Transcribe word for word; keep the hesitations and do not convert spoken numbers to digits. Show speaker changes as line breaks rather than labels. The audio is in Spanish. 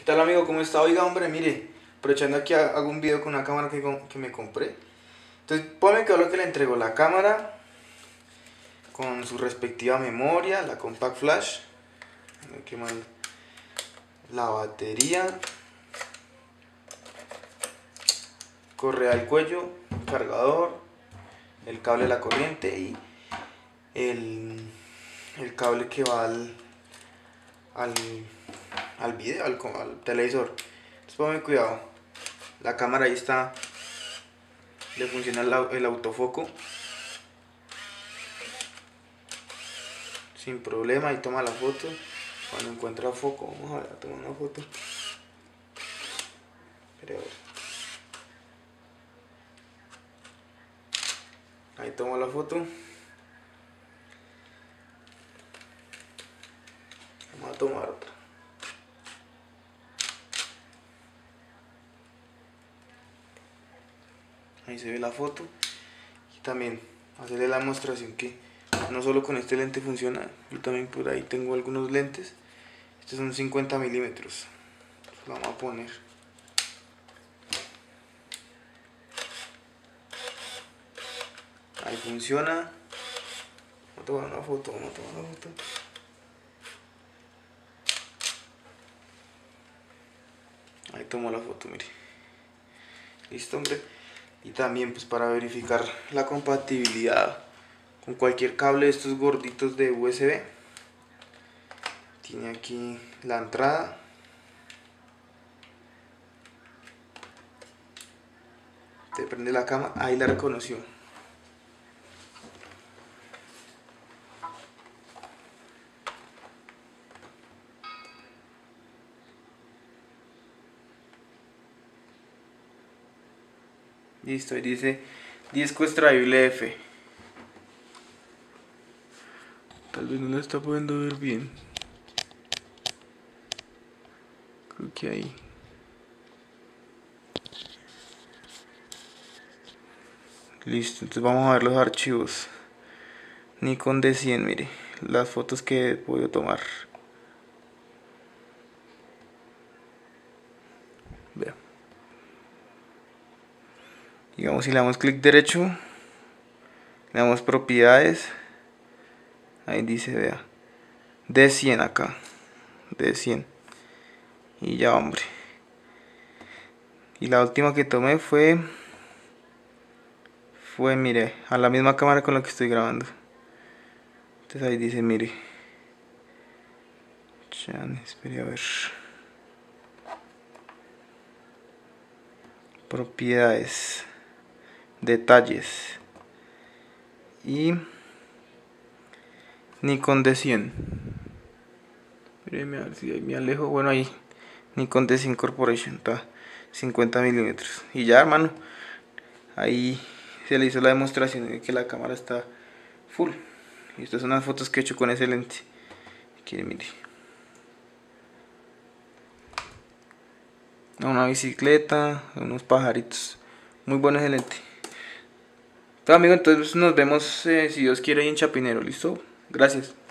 tal, amigo? ¿Cómo está? Oiga, hombre, mire, aprovechando aquí ha- hago un video con una cámara que, com- que me compré. Entonces, ponme que lo que le entregó la cámara con su respectiva memoria, la compact flash, ¿qué más? La batería, correa al cuello, cargador, el cable de la corriente y el, el cable que va al, al, al video, al, co- al televisor. Entonces, ponme cuidado. La cámara ahí está, le funciona el, au- el autofoco sin problema. Ahí toma la foto. Cuando encuentra foco, vamos a ver, a tomar una foto. Espera, a ver. Ahí tomo la foto. Vamos a tomar otra. Ahí se ve la foto. Y también hacerle la demostración que no solo con este lente funciona. Yo también por ahí tengo algunos lentes. Estos son cincuenta milímetros. Lo vamos a poner. Ahí funciona. Vamos a tomar una foto, vamos a tomar una foto. Ahí tomo la foto, mire. Listo, hombre. Y también pues para verificar la compatibilidad con cualquier cable de estos gorditos de U S B. Tiene aquí la entrada. Te prende la cámara. Ahí la reconoció. Listo, ahí dice disco extraíble F. Tal vez no lo está pudiendo ver bien. Creo que ahí. Listo, entonces vamos a ver los archivos. Nikon D cien, mire, las fotos que he podido tomar. Vea. Digamos, si le damos clic derecho, le damos propiedades. Ahí dice, vea, D cien acá, D cien. Y ya, hombre. Y la última que tomé fue, fue, mire, a la misma cámara con la que estoy grabando. Entonces ahí dice, mire. Chan, espere a ver. Propiedades, detalles y Nikon D cien. Miren, a ver si ahí me alejo. Bueno, ahí Nikon D cien Corporation, está cincuenta milímetros. Y ya, hermano, ahí se le hizo la demostración de que la cámara está full. Y estas son las fotos que he hecho con ese lente. Aquí, mire. Una bicicleta, unos pajaritos. Muy bueno ese lente. Entonces, amigo, entonces nos vemos, eh, si Dios quiere, ahí en Chapinero. ¿Listo? Gracias.